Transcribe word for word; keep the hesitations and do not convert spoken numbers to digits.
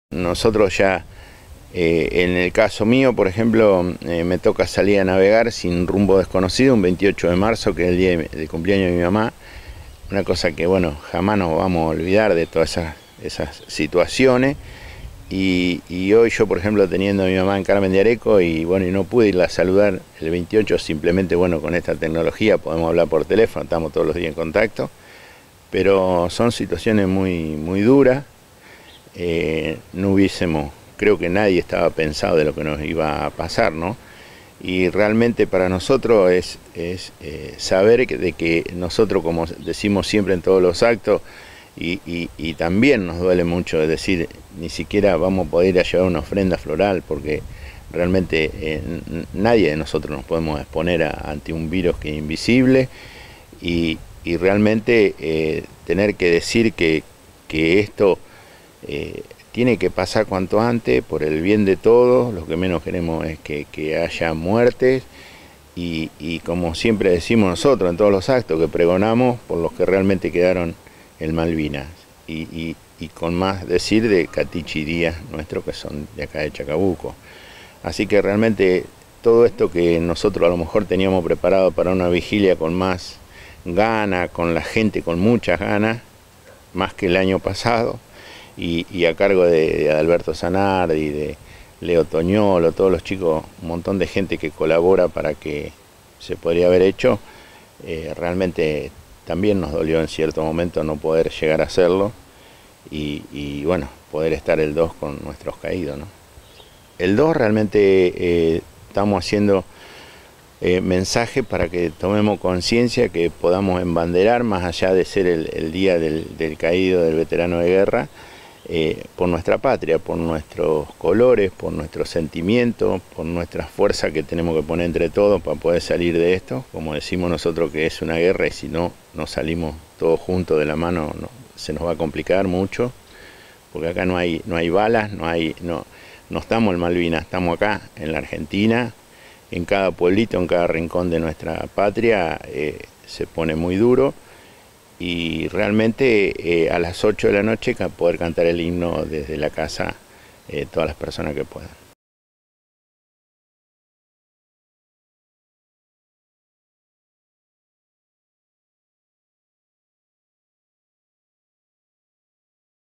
Nosotros ya, eh, en el caso mío, por ejemplo, eh, me toca salir a navegar sin rumbo desconocido un veintiocho de marzo, que es el día de, de cumpleaños de mi mamá. Una cosa que, bueno, jamás nos vamos a olvidar de todas esas, esas situaciones. Y, y hoy yo, por ejemplo, teniendo a mi mamá en Carmen de Areco y bueno, y no pude irla a saludar el veintiocho, simplemente, bueno, con esta tecnología podemos hablar por teléfono, estamos todos los días en contacto, pero son situaciones muy, muy duras. Eh, no hubiésemos, creo que nadie estaba pensado de lo que nos iba a pasar, ¿no? Y realmente para nosotros es, es eh, saber que, de que nosotros, como decimos siempre en todos los actos, y, y, y también nos duele mucho decir, ni siquiera vamos a poder ir a llevar una ofrenda floral, porque realmente eh, nadie de nosotros nos podemos exponer a, ante un virus que es invisible, y, y realmente eh, tener que decir que, que esto Eh, tiene que pasar cuanto antes por el bien de todos. Lo que menos queremos es que, que haya muertes y, y como siempre decimos nosotros en todos los actos que pregonamos, por los que realmente quedaron en Malvinas, y, y, y con más decir de Catichi y Díaz nuestros, que son de acá de Chacabuco. Así que realmente todo esto que nosotros a lo mejor teníamos preparado para una vigilia con más gana, con la gente con muchas ganas, más que el año pasado, Y, y a cargo de, de Alberto Zanardi, de Leo Toñolo, todos los chicos, un montón de gente que colabora para que se podría haber hecho, eh, realmente también nos dolió en cierto momento no poder llegar a hacerlo y, y bueno, poder estar el dos con nuestros caídos, ¿no? El dos realmente eh, estamos haciendo eh, mensaje para que tomemos conciencia, que podamos embanderar, más allá de ser el, el día del, del caído, del veterano de guerra, Eh, por nuestra patria, por nuestros colores, por nuestros sentimientos, por nuestra fuerza que tenemos que poner entre todos para poder salir de esto. Como decimos nosotros que es una guerra y si no, no salimos todos juntos de la mano, no, se nos va a complicar mucho, porque acá no hay, no hay balas, no, hay, no, no estamos en Malvinas, estamos acá en la Argentina, en cada pueblito, en cada rincón de nuestra patria eh, se pone muy duro. Y realmente eh, a las ocho de la noche poder cantar el himno desde la casa, eh, todas las personas que puedan.